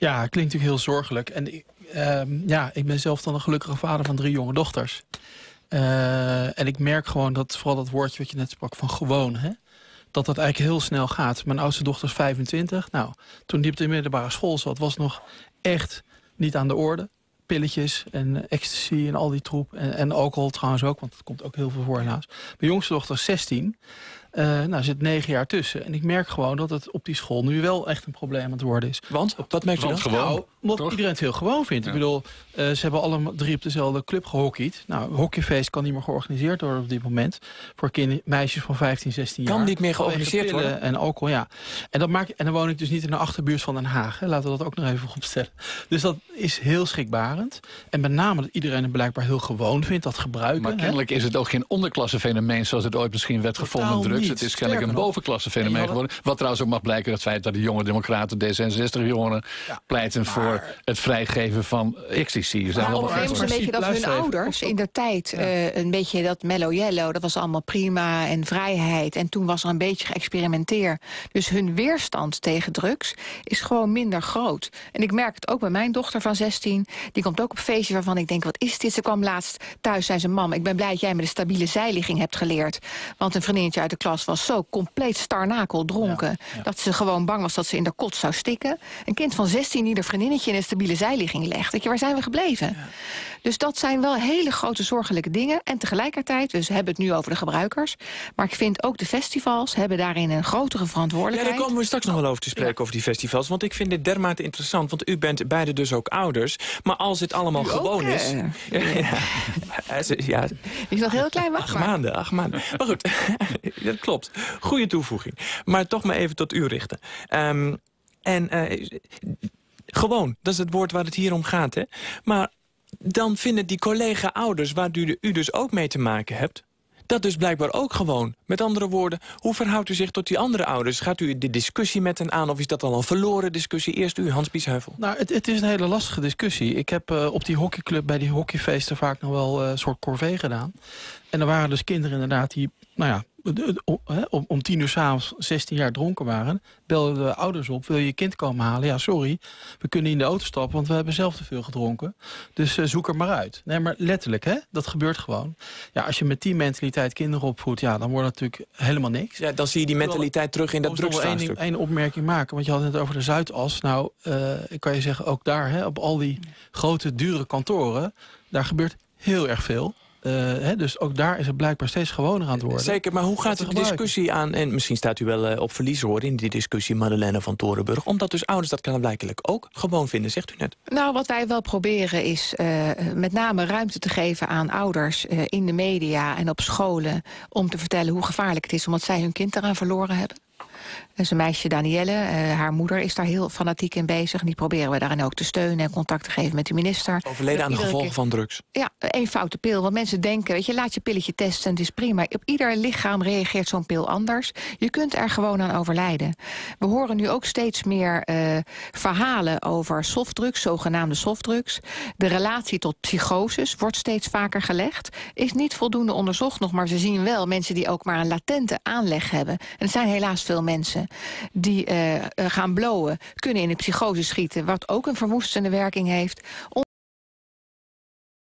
Ja, het klinkt natuurlijk heel zorgelijk. En ik ben zelf dan een gelukkige vader van 3 jonge dochters. En ik merk gewoon dat vooral dat woordje wat je net sprak van gewoon, hè, dat eigenlijk heel snel gaat. Mijn oudste dochter is 25. Nou, toen die op de middelbare school zat, was nog echt niet aan de orde. Pilletjes en ecstasy en al die troep. En alcohol trouwens ook, want dat komt ook heel veel voor helaas. Mijn jongste dochter is 16. Zit 9 jaar tussen. En ik merk gewoon dat het op die school nu wel echt een probleem aan het worden is. Want? Wat merk je dan? Gewoon, omdat iedereen het heel gewoon vindt. Ja. Ik bedoel, ze hebben alle 3 op dezelfde club gehockeyd. Nou, hockeyfeest kan niet meer georganiseerd worden op dit moment. Voor meisjes van 15, 16 jaar. Kan niet meer georganiseerd worden? En alcohol, ja. En dan woon ik dus niet in de achterbuurt van Den Haag. Hè. Laten we dat ook nog even opstellen. Dus dat is heel schrikbarend. En met name dat iedereen het blijkbaar heel gewoon vindt, dat gebruiken. Maar kennelijk is het ook geen onderklassefenomeen zoals het ooit misschien werd gevonden drugs. Het is kennelijk een bovenklassefenomeen geworden. Wat trouwens ook mag blijken uit het feit dat de jonge democraten, D66-jongeren, pleiten voor het vrijgeven van ecstasy. Maar op een gegeven moment een beetje dat hun ouders in der tijd een beetje dat mellow yellow, dat was allemaal prima en vrijheid. En toen was er een beetje geëxperimenteerd. Dus hun weerstand tegen drugs is gewoon minder groot. En ik merk het ook bij mijn dochter van 16. Die komt ook op feestje waarvan ik denk, wat is dit? Ze kwam laatst thuis, zei ze, mam, ik ben blij dat jij me de stabiele zijligging hebt geleerd. Want een vriendinnetje uit de klas was zo compleet starnakel dronken, dat ze gewoon bang was dat ze in de kot zou stikken. Een kind van 16 die de vriendinnetje in een stabiele zijligging legt. Weet je, waar zijn we gebleven? Ja. Dus dat zijn wel hele grote zorgelijke dingen. En tegelijkertijd, we hebben het nu over de gebruikers, maar ik vind ook de festivals hebben daarin een grotere verantwoordelijkheid. Ja, daar komen we straks nog wel over te spreken, over die festivals. Want ik vind dit dermate interessant, want u bent beide dus ook ouders. Maar als het allemaal gewoon is... Ja, is nog heel klein, wacht 8 maanden. Maar goed, dat klopt. Goeie toevoeging. Maar toch maar even tot u richten. Gewoon, dat is het woord waar het hier om gaat, hè. Maar dan vinden die collega-ouders, waar u dus ook mee te maken hebt, dat dus blijkbaar ook gewoon. Met andere woorden, hoe verhoudt u zich tot die andere ouders? Gaat u de discussie met hen aan of is dat al een verloren discussie? Eerst u, Hans Biesheuvel. Nou, het is een hele lastige discussie. Ik heb op die hockeyclub bij die hockeyfeesten vaak nog wel een soort corvée gedaan. En er waren dus kinderen inderdaad die, om 10 uur 's avonds 16 jaar dronken waren, belden de ouders op, wil je je kind komen halen? Ja, sorry, we kunnen niet in de auto stappen, want we hebben zelf te veel gedronken. Dus zoek er maar uit. Nee, maar letterlijk, hè, dat gebeurt gewoon. Ja, als je met die mentaliteit kinderen opvoedt, ja, dan wordt het natuurlijk helemaal niks. Ja, dan zie je die mentaliteit terug in dat drugsvraagstuk. Ik wil één opmerking maken, want je had het net over de Zuidas. Nou, ik kan je zeggen, ook daar, hè, op al die grote, dure kantoren, daar gebeurt heel erg veel. Dus ook daar is het blijkbaar steeds gewoner aan het worden. Zeker, maar hoe gaat de discussie aan? En misschien staat u wel op verlies, hoor, in die discussie, Madeleine van Torenburg. Omdat dus ouders dat blijkbaar ook gewoon vinden, zegt u net. Nou, wat wij wel proberen is met name ruimte te geven aan ouders in de media en op scholen, om te vertellen hoe gevaarlijk het is, omdat zij hun kind eraan verloren hebben. Dus een meisje, Danielle, haar moeder is daar heel fanatiek in bezig. En die proberen we daarin ook te steunen en contact te geven met de minister. Overleden aan de gevolgen van drugs. Ja, één foute pil. Want mensen denken, weet je, laat je pilletje testen, het is prima. Op ieder lichaam reageert zo'n pil anders. Je kunt er gewoon aan overlijden. We horen nu ook steeds meer verhalen over softdrugs, zogenaamde softdrugs. De relatie tot psychoses wordt steeds vaker gelegd. Is niet voldoende onderzocht nog, maar ze zien wel mensen die ook maar een latente aanleg hebben. En er zijn helaas veel mensen die gaan blowen, kunnen in een psychose schieten, wat ook een verwoestende werking heeft.